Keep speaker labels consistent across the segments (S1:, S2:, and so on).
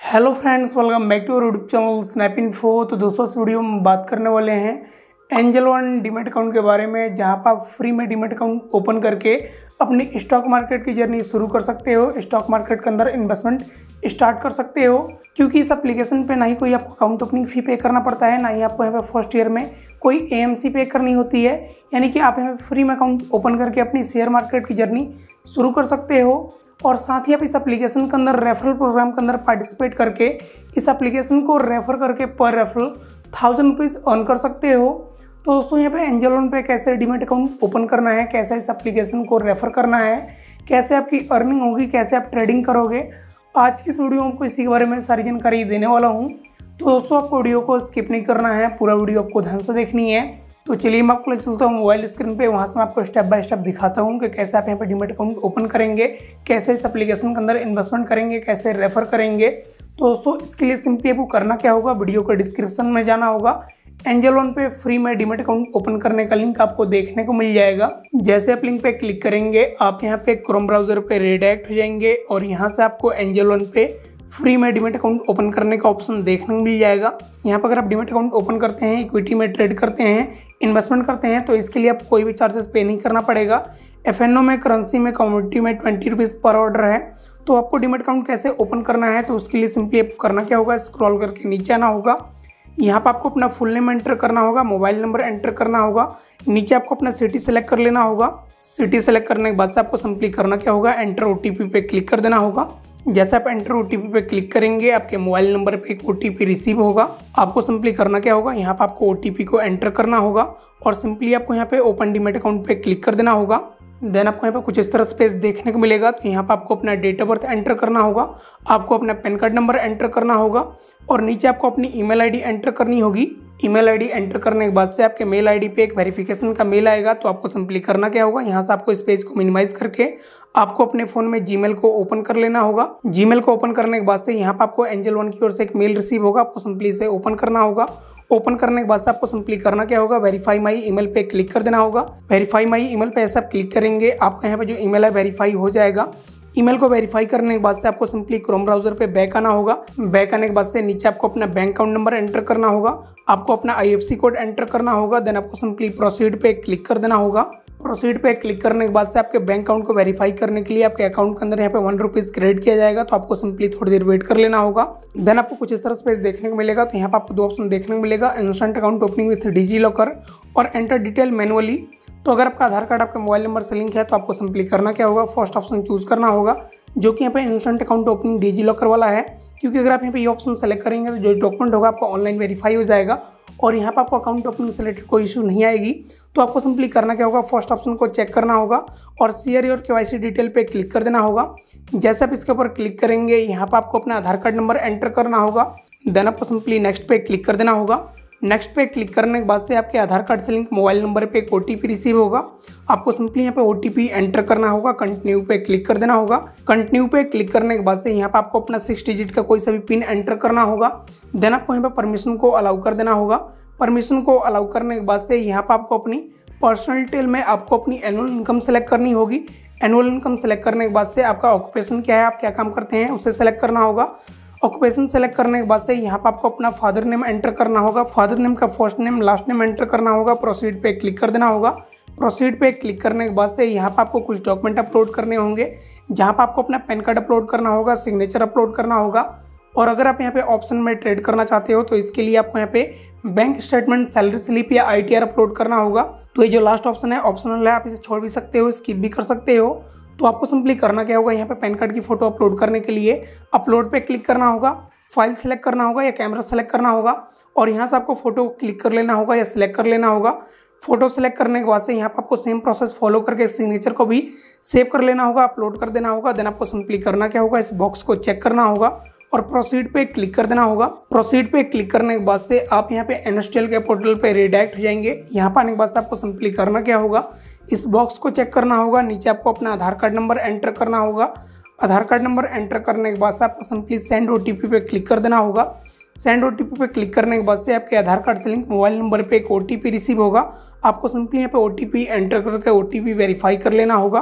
S1: Hello friends, welcome back to our YouTube channel Snap Info. तो दोस्तों, इस video में बात करने वाले हैं एंजल वन डीमैट अकाउंट के बारे में, जहां पर आप फ्री में डीमैट अकाउंट ओपन करके अपनी स्टॉक मार्केट की जर्नी शुरू कर सकते हो। स्टॉक मार्केट के अंदर इन्वेस्टमेंट स्टार्ट कर सकते हो, क्योंकि इस एप्लीकेशन पे ना ही कोई आपको अकाउंट ओपनिंग फ़ी पे करना पड़ता है, ना ही आपको यहाँ पे फर्स्ट ईयर में कोई AMC पे करनी होती है। यानी कि आप यहाँ पे फ्री में अकाउंट ओपन करके अपनी शेयर मार्केट की जर्नी शुरू कर सकते हो। और साथ ही आप इस एप्लीकेशन के अंदर रेफरल प्रोग्राम के अंदर पार्टिसिपेट करके इस एप्लीकेशन को रेफर करके पर रेफरल 1000 रुपीज़ अर्न कर सकते हो। तो दोस्तों, यहाँ पे एंजल वन पे कैसे डीमैट अकाउंट ओपन करना है, कैसे इस एप्लीकेशन को रेफर करना है, कैसे आपकी अर्निंग होगी, कैसे आप ट्रेडिंग करोगे, आज की इस वीडियो में आपको इसी के बारे में सारी जानकारी देने वाला हूँ। तो दोस्तों, आपको वीडियो को स्किप नहीं करना है, पूरा वीडियो आपको ध्यान से देखनी है। तो चलिए मैं आपको ले चलता हूँ मोबाइल स्क्रीन पे, वहाँ से मैं आपको स्टेप बाय स्टेप दिखाता हूँ कि कैसे आप यहाँ पे डीमैट अकाउंट ओपन करेंगे, कैसे इस एप्लीकेशन के अंदर इन्वेस्टमेंट करेंगे, कैसे रेफर करेंगे। तो दोस्तों, इसके लिए सिंपली आपको करना क्या होगा, वीडियो को डिस्क्रिप्शन में जाना होगा। एंजल वन पे फ्री में डीमैट अकाउंट ओपन करने का लिंक आपको देखने को मिल जाएगा। जैसे आप लिंक पे क्लिक करेंगे, आप यहाँ पे क्रोम ब्राउजर पे रिडायरेक्ट हो जाएंगे और यहाँ से आपको एंजल वन पे फ्री में डीमैट अकाउंट ओपन करने का ऑप्शन देखने को मिल जाएगा। यहाँ पर अगर आप डीमैट अकाउंट ओपन करते हैं, इक्विटी में ट्रेड करते हैं, इन्वेस्टमेंट करते हैं, तो इसके लिए आपको कोई भी चार्जेस पे नहीं करना पड़ेगा। FNO में, करेंसी में, कमोडिटी में 20 रुपीज़ पर ऑर्डर है। तो आपको डीमैट अकाउंट कैसे ओपन करना है, तो उसके लिए सिंपली आपको करना क्या होगा, स्क्रॉल करके नीचे आना होगा। यहाँ पर आपको अपना फुल नेम एंटर करना होगा, मोबाइल नंबर एंटर करना होगा, नीचे आपको अपना सिटी सेलेक्ट कर लेना होगा। सिटी सेलेक्ट करने के बाद से आपको सिंपली करना क्या होगा, एंटर OTP पे क्लिक कर देना होगा। जैसे आप एंटर OTP पे क्लिक करेंगे, आपके मोबाइल नंबर पे एक OTP रिसीव होगा। आपको सिंपली करना क्या होगा, यहाँ पर आपको OTP को एंटर करना होगा और सिंपली आपको यहाँ पे ओपन डीमैट अकाउंट पे क्लिक कर देना होगा। देन आपको यहाँ पे कुछ इस तरह स्पेस देखने को मिलेगा। तो यहाँ पर आपको अपना डेट ऑफ बर्थ एंटर करना होगा, आपको अपना पैन कार्ड नंबर एंटर करना होगा और नीचे आपको अपनी ईमेल आईडी एंटर करनी होगी। ईमेल आईडी एंटर करने के बाद से आपके मेल आईडी पे एक वेरिफिकेशन का मेल आएगा। तो आपको सिंपली करना क्या होगा, यहाँ से आपको इस पेज को मिनिमाइज करके आपको अपने फ़ोन में जीमेल को ओपन कर लेना होगा। जीमेल को ओपन करने के बाद से यहाँ पर आपको एंजल वन की ओर से एक मेल रिसीव होगा, आपको सिंपली इसे ओपन करना होगा। ओपन करने के बाद से आपको सिंपली करना क्या होगा, वेरीफाई माई ईमेल पे क्लिक कर देना होगा। वेरीफाई माई ईमेल पे ऐसा क्लिक करेंगे, आपका यहाँ पे जो ईमेल है वेरीफाई हो जाएगा। ईमेल को वेरीफाई करने के बाद से आपको सिंपली क्रोम ब्राउजर पे बैक आना होगा। बैक आने के बाद से नीचे आपको अपना बैंक अकाउंट नंबर एंटर करना होगा, आपको अपना IFSC कोड एंटर करना होगा। देन आपको सिंपली प्रोसीड पे क्लिक कर देना होगा। प्रोसीड पे क्लिक करने के बाद से आपके बैंक अकाउंट को वेरीफाई करने के लिए आपके अकाउंट के अंदर यहाँ पे 1 रुपीज़ क्रेडिट किया जाएगा। तो आपको सिंपली थोड़ी देर वेट कर लेना होगा। देन आपको कुछ इस तरह स्पेस देखने को मिलेगा। तो यहाँ पर आपको दो ऑप्शन देखने को मिलेगा, instant account opening with Digi Locker और एंटर डिटेल मैनुअली। तो अगर आपका आधार कार्ड आपके मोबाइल नंबर से लिंक है, तो आपको सिंपली करना क्या होगा, फर्स्ट ऑप्शन चूज करना होगा, जो कि यहाँ पे instant account opening Digi Locker वाला है। क्योंकि अगर आप यहाँ पे ये ऑप्शन सेलेक्ट करेंगे तो जो डॉक्यूमेंट होगा आपका ऑनलाइन वेरीफाई हो जाएगा और यहाँ पर आपको अकाउंट ओपनिंग से रिलेटेड कोई इशू नहीं आएगी। तो आपको सिंपली करना क्या होगा, फर्स्ट ऑप्शन को चेक करना होगा और शेयर योर KYC डिटेल पे क्लिक कर देना होगा। जैसे आप इसके ऊपर क्लिक करेंगे, यहाँ पर आपको अपना आधार कार्ड नंबर एंटर करना होगा। देन आपको सिंपली नेक्स्ट पे क्लिक कर देना होगा। नेक्स्ट पे क्लिक करने के बाद से आपके आधार कार्ड से लिंक मोबाइल नंबर पे एक OTP रिसीव होगा, आपको सिंपली यहाँ पे OTP एंटर करना होगा। कंटिन्यू पे क्लिक कर देना होगा। कंटिन्यू पे क्लिक करने के बाद से यहाँ पे आपको अपना 6 डिजिट का कोई सा भी पिन एंटर करना होगा। देन आपको यहाँ पे परमिशन को अलाउ कर देना होगा। परमिशन को अलाउ करने के बाद से यहाँ पर आपको अपनी पर्सनल डिटेल में आपको अपनी एनुअल इनकम सेलेक्ट करनी होगी। एनुअल इनकम सेलेक्ट करने के बाद से आपका ऑक्यूपेशन क्या है, आप क्या काम करते हैं, उसे सेलेक्ट करना होगा। ऑक्यूपेशन सेलेक्ट करने के बाद से यहाँ पर आपको अपना फादर नेम एंटर करना होगा। फादर नेम का first name last name enter करना होगा। प्रोसीड पे क्लिक कर देना होगा। प्रोसीड पे क्लिक करने के बाद से यहाँ पर आपको कुछ डॉक्यूमेंट अपलोड करने होंगे, जहाँ पर आपको अपना पैन कार्ड अपलोड करना होगा, सिग्नेचर अपलोड करना होगा। और अगर आप यहाँ पे ऑप्शन में ट्रेड करना चाहते हो, तो इसके लिए आपको यहाँ पे बैंक स्टेटमेंट, सैलरी स्लिप या ITR अपलोड करना होगा। तो ये जो लास्ट ऑप्शन है ऑप्शनल है, आप इसे छोड़ भी सकते हो, स्किप भी कर सकते हो। तो आपको सिंपली करना क्या होगा, यहाँ पे पैन कार्ड की फोटो अपलोड करने के लिए अपलोड पे क्लिक करना होगा, फाइल सेलेक्ट करना होगा या कैमरा सेलेक्ट करना होगा और यहाँ से आपको फोटो क्लिक कर लेना होगा या सिलेक्ट कर लेना होगा। फोटो सेलेक्ट करने के बाद से यहाँ पर आपको सेम प्रोसेस फॉलो करके सिग्नेचर को भी सेव कर लेना होगा, अपलोड कर देना होगा। देन आपको सिंपली करना क्या होगा, इस बॉक्स को चेक करना होगा और प्रोसीड पे क्लिक कर देना होगा। प्रोसीड पे क्लिक करने के बाद से आप यहाँ पे NSDL के पोर्टल पे रिडायरेक्ट हो जाएंगे। यहाँ पर आने के बाद से आपको सिंपली करना क्या होगा, इस बॉक्स को चेक करना होगा। नीचे आपको अपना आधार कार्ड नंबर एंटर करना होगा। आधार कार्ड नंबर एंटर करने के बाद से आपको सिंपली सेंड OTP पे क्लिक कर देना होगा। सेंड OTP पे क्लिक करने के बाद से आपके आधार कार्ड से लिंक मोबाइल नंबर पे एक OTP रिसीव होगा, आपको सिंपली यहाँ पे OTP एंटर करके OTP वेरीफाई कर लेना होगा।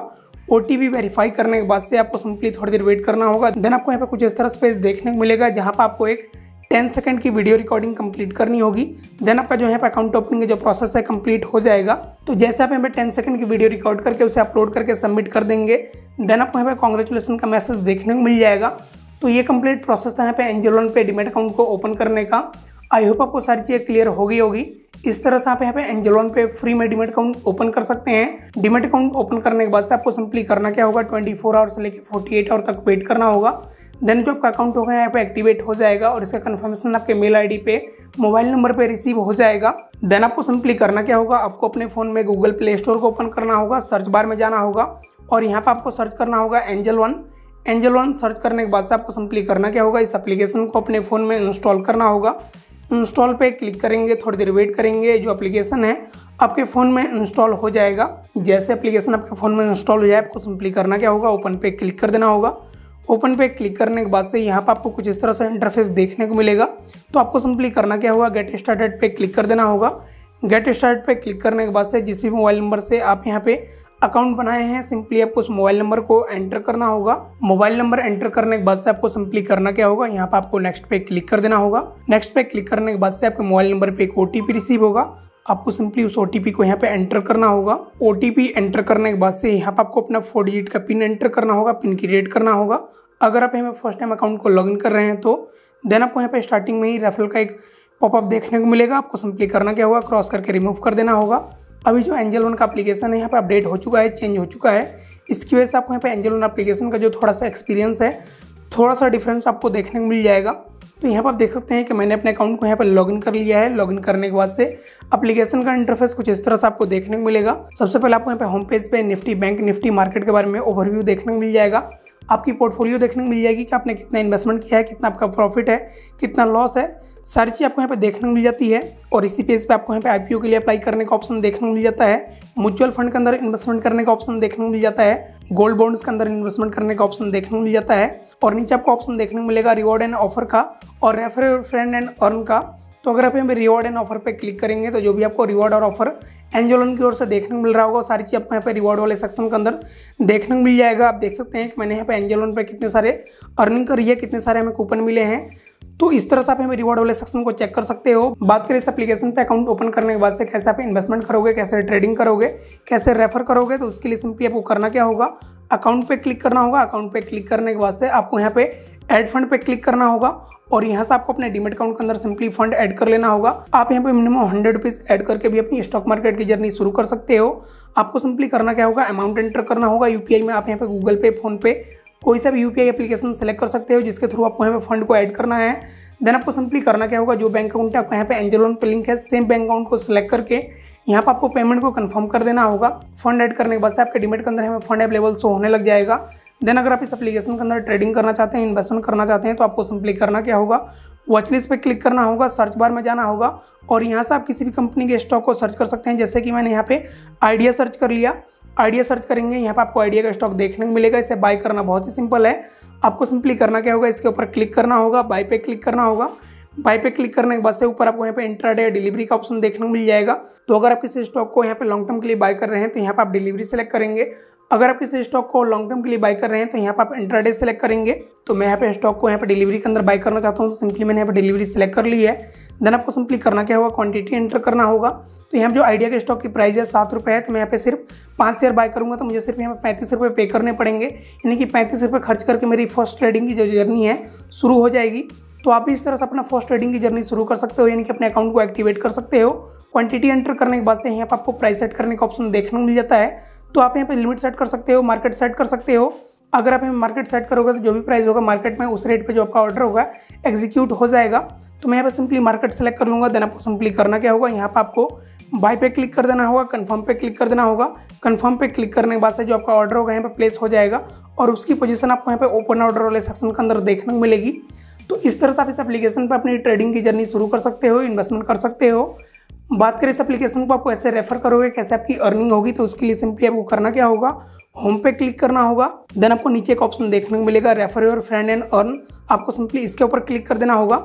S1: OTP वेरीफाई करने के बाद से आपको सिंपली थोड़ी देर वेट करना होगा। देन आपको यहाँ पे कुछ इस तरह स्पेस देखने को मिलेगा जहाँ पर आपको एक 10 सेकंड की वीडियो रिकॉर्डिंग कंप्लीट करनी होगी। देन आपका जो है अकाउंट ओपनिंग का जो प्रोसेस है कंप्लीट हो जाएगा। तो जैसे आप यहाँ पे 10 सेकंड की वीडियो रिकॉर्ड करके उसे अपलोड करके सबमिट कर देंगे, देन आपको यहाँ पे कॉन्ग्रेचुलेसन का मैसेज देखने को मिल जाएगा। तो ये कंप्लीट प्रोसेस था यहाँ पे एंजल वन पे डीमैट अकाउंट को ओपन करने का। आई होप आपको सारी चीज़ें क्लियर हो गई होगी। इस तरह से आप यहाँ पे एंजल वन पे फ्री में डीमैट अकाउंट ओपन कर सकते हैं। डीमैट अकाउंट ओपन करने के बाद से आपको सिंपली करना क्या होगा, 24 आवर से लेकर 48 आवर तक वेट करना होगा। देन जो आपका अकाउंट होगा यहाँ पे एक्टिवेट हो जाएगा और इसका कंफर्मेशन आपके मेल आईडी पे, मोबाइल नंबर पे रिसीव हो जाएगा। देन आपको सिंपली करना क्या होगा, आपको अपने फ़ोन में गूगल प्ले स्टोर को ओपन करना होगा, सर्च बार में जाना होगा और यहाँ पर आपको सर्च करना होगा Angel One. Angel One search करने के बाद से आपको सिंपली करना क्या होगा, इस एप्लीकेशन को अपने फ़ोन में इंस्टॉल करना होगा। इंस्टॉल पे क्लिक करेंगे, थोड़ी देर वेट करेंगे, जो एप्लीकेशन है आपके फ़ोन में इंस्टॉल हो जाएगा। जैसे एप्लीकेशन आपके फ़ोन में इंस्टॉल हो जाए आपको सिंपली करना क्या होगा, ओपन पे क्लिक कर देना होगा। ओपन पे क्लिक करने के बाद से यहाँ पर आपको कुछ इस तरह से इंटरफेस देखने को मिलेगा। तो आपको सिंपली करना क्या होगा, गेट स्टार्टेड पे क्लिक कर देना होगा। गेट स्टार्ट पे क्लिक करने के बाद से जिस भी मोबाइल नंबर से आप यहाँ पे अकाउंट बनाए हैं, सिंपली आपको उस मोबाइल नंबर को एंटर करना होगा। मोबाइल नंबर एंटर करने के बाद से आपको सिंपली करना क्या होगा, यहाँ पर आपको नेक्स्ट पे क्लिक कर देना होगा। नेक्स्ट पे क्लिक करने के बाद से आपके मोबाइल नंबर पे एक OTP रिसीव होगा। आपको सिंपली उस OTP को यहाँ पे एंटर करना होगा। OTP एंटर करने के बाद से यहाँ पर आपको अपना 4 डिजिट का पिन एंटर करना होगा, पिन क्रिएट करना होगा। अगर आप यहाँ पे फर्स्ट टाइम अकाउंट को लॉगिन कर रहे हैं तो देन आपको यहाँ पे स्टार्टिंग में ही रेफरल का एक पॉपअप देखने को मिलेगा। आपको सिंपली करना क्या होगा, क्रॉस करके रिमूव कर देना होगा। अभी जो एंजल वन का एप्लीकेशन है यहाँ पे अपडेट हो चुका है, चेंज हो चुका है। इसकी वजह से आपको यहाँ पे एंजल वन एप्लीकेशन का जो थोड़ा सा एक्सपीरियंस है, थोड़ा सा डिफरेंस आपको देखने को मिल जाएगा। तो यहाँ पर आप देख सकते हैं कि मैंने अपने अकाउंट को यहाँ पर लॉगिन कर लिया है। लॉगिन करने के बाद से एप्लीकेशन का इंटरफेस कुछ इस तरह से आपको देखने को मिलेगा। सबसे पहले आपको यहाँ पे होम पेज पे निफ्टी बैंक, निफ्टी मार्केट के बारे में ओवरव्यू देखने को मिल जाएगा। आपकी पोर्टफोलियो देखने को मिल जाएगी कि आपने कितना इन्वेस्टमेंट किया है, कितना आपका प्रॉफिट है, कितना लॉस है, सारी चीज़ आपको यहाँ पे देखने को मिल जाती है। और इसी पेज पे आपको यहाँ पे IPO के लिए अप्लाई करने का ऑप्शन देखने को मिल जाता है। म्यूचुअल फंड के अंदर इन्वेस्टमेंट करने का ऑप्शन देखने को मिल जाता है। गोल्ड बॉन्ड्स के अंदर इन्वेस्टमेंट करने का ऑप्शन देखने को मिल जाता है। और नीचे आपको ऑप्शन देखने को मिलेगा रिवॉर्ड एंड ऑफर का और refer your friend and earn का। तो अगर आप यहाँ पे रिवॉर्ड एंड ऑफर पे क्लिक करेंगे तो जो भी आपको रिवॉर्ड और ऑफर एंजल वन की ओर से देखने को मिल रहा होगा, सारी चीज़ आपको यहाँ पे रिवॉर्ड वाले सेक्शन के अंदर देखने को मिल जाएगा। आप देख सकते हैं कि मैंने यहाँ पे एंजल वन पे कितने सारे अर्निंग करी है, कितने सारे हमें कूपन मिले हैं। तो इस तरह से आप हमें रिवॉर्ड वाले सेक्शन को चेक कर सकते हो। बात करें इस एप्लीकेशन पे अकाउंट ओपन करने के बाद से कैसे आप इन्वेस्टमेंट करोगे, कैसे ट्रेडिंग करोगे, कैसे रेफर करोगे, तो उसके लिए सिंपली आपको करना क्या होगा, अकाउंट पे क्लिक करना होगा। अकाउंट पे क्लिक करने के बाद से आपको यहाँ पे ऐड फंड पे क्लिक करना होगा और यहाँ से आपको अपने डीमैट अकाउंट के अंदर सिंपली फंड ऐड कर लेना होगा। आप यहाँ पे मिनिमम 100 रुपीज़ ऐड करके भी अपनी स्टॉक मार्केट की जर्नी शुरू कर सकते हो। आपको सिंपली करना क्या होगा, अमाउंट एंटर करना होगा। UPI में आप यहाँ पे गूगल पे, फोन पे, कोई सा भी UPI एप्लीकेशन सेलेक्ट कर सकते हो जिसके थ्रू आपको यहाँ पे फंड को ऐड करना है। देन आपको सिंपली करना क्या होगा, जो बैंक अकाउंट है आपका यहाँ पे एंजल वन पे लिंक है, सेम बैंक अकाउंट को सिलेक्ट करके यहाँ पर आपको पेमेंट को कंफर्म कर देना होगा। फंड ऐड करने के बाद से आपके डीमैट के अंदर हमें फंड अवेलेबल शो होने लग जाएगा। देन अगर आप इस एप्लीकेशन के अंदर ट्रेडिंग करना चाहते हैं, इन्वेस्टमेंट करना चाहते हैं, तो आपको सिंपली करना क्या होगा, वॉच लिस्ट पे क्लिक करना होगा, सर्च बार में जाना होगा और यहाँ से आप किसी भी कंपनी के स्टॉक को सर्च कर सकते हैं। जैसे कि मैंने यहाँ पे आइडिया सर्च कर लिया। आइडिया सर्च करेंगे, यहाँ पे आपको आइडिया का स्टॉक देखने को मिलेगा। इसे बाय करना बहुत ही सिंपल है। आपको सिंपली करना क्या होगा, इसके ऊपर क्लिक करना होगा, बाय पे क्लिक करना होगा। बाय पे क्लिक करने के बाद से ऊपर आपको यहाँ पे इंट्राडे डिलीवरी का ऑप्शन देखने को मिल जाएगा। तो अगर आप किसी स्टॉक को यहाँ पे लॉन्ग टर्म के लिए बाय कर रहे हैं तो यहाँ पे आप डिलीवरी सेलेक्ट करेंगे। अगर आप किसी स्टॉक को लॉन्ग टर्म के लिए बाय कर रहे हैं तो यहाँ पे आप इंट्राडे सेलेक्ट करेंगे। तो मैं यहाँ पे स्टॉक को यहाँ पे डिलीवरी के अंदर बाय करना चाहता हूँ, तो सिंपली मैंने यहाँ पे डिलीवरी सेलेक्ट कर ली है। देन आपको सिंपली करना क्या होगा, क्वांटिटी एंटर करना होगा। तो यहाँ जो आइडिया के स्टॉक की प्राइस है 7 रुपये है, तो मैं यहाँ पे सिर्फ 5 शेयर बाय करूँगा तो मुझे सिर्फ यहाँ पे 35 रुपये पे करने पड़ेंगे। यानी कि 35 रुपये खर्च करके मेरी फर्स्ट ट्रेडिंग की जो जर्नी है शुरू हो जाएगी। तो आप भी इस तरह से अपना फर्स्ट ट्रेडिंग की जर्नी शुरू कर सकते हो, यानी कि अपने अकाउंट को एक्टिवेट कर सकते हो। क्वांटिटी एंटर करने के बाद से यहाँ पर आपको प्राइस सेट करने का ऑप्शन देखने को मिल जाता है। तो आप यहाँ पे लिमिट सेट कर सकते हो, मार्केट सेट कर सकते हो। अगर आप यहाँ मार्केट सेट करोगे तो जो भी प्राइस होगा मार्केट में, उस रेट पे जो आपका ऑर्डर होगा एग्जीक्यूट हो जाएगा। तो मैं यहाँ पे सिंपली मार्केट सेलेक्ट कर लूँगा। देन आपको सिंपली करना क्या होगा, यहाँ पे आपको बाय पे क्लिक कर देना होगा, कंफर्म पे क्लिक कर देना होगा। कंफर्म पे क्लिक करने के बाद से जो आपका ऑर्डर होगा यहाँ पे प्लेस हो जाएगा और उसकी पोजीशन आपको यहाँ पे ओपन ऑर्डर वाले सेक्शन के अंदर देखने को मिलेगी। तो इस तरह से आप इस एप्लीकेशन पर अपनी ट्रेडिंग की जर्नी शुरू कर सकते हो, इन्वेस्टमेंट कर सकते हो। बात करें इस एप्लीकेशन को आप कैसे रेफर करोगे, कैसे आपकी अर्निंग होगी, तो उसके लिए सिंपली आपको करना क्या होगा, होम पे क्लिक करना होगा। देन आपको नीचे एक ऑप्शन देखने को मिलेगा refer your friend and earn. आपको सिंपली इसके ऊपर क्लिक कर देना होगा।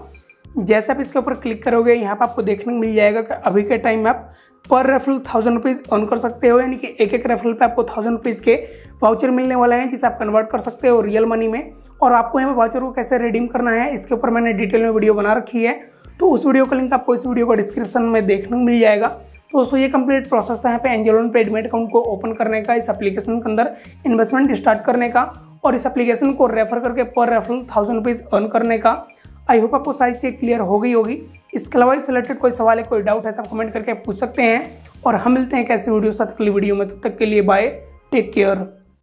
S1: जैसे आप इसके ऊपर क्लिक करोगे यहाँ पर आपको देखने को मिल जाएगा कि अभी के टाइम में आप पर रेफरल 1000 रुपीज़ अर्न कर सकते हो, यानी कि एक एक रेफरल पे आपको 1000 रुपीज़ के वाउचर मिलने वाला है, जिसे आप कन्वर्ट कर सकते हो रियल मनी में। और आपको यहाँ पर वाउचर को कैसे रिडीम करना है इसके ऊपर मैंने डिटेल में वीडियो बना रखी है, तो उस वीडियो का लिंक आपको इस वीडियो को डिस्क्रिप्शन में देखने को मिल जाएगा। तो दोस्तों ये कंप्लीट प्रोसेस था यहाँ पे एंजल वन पे डीमैट अकाउंट को ओपन करने का, इस एप्लीकेशन के अंदर इन्वेस्टमेंट स्टार्ट करने का और इस एप्लीकेशन को रेफर करके पर रेफरल 1000 रुपीज़ अर्न करने का। आई होप आपको सारी चीज़ क्लियर हो गई होगी। इसके अलावा इस रिलेटेड कोई सवाल है, कोई डाउट है तो आप कमेंट करके पूछ सकते हैं और हम मिलते हैं कैसे वीडियो साथ अगली वीडियो में। तब तक के लिए बाय, टेक केयर।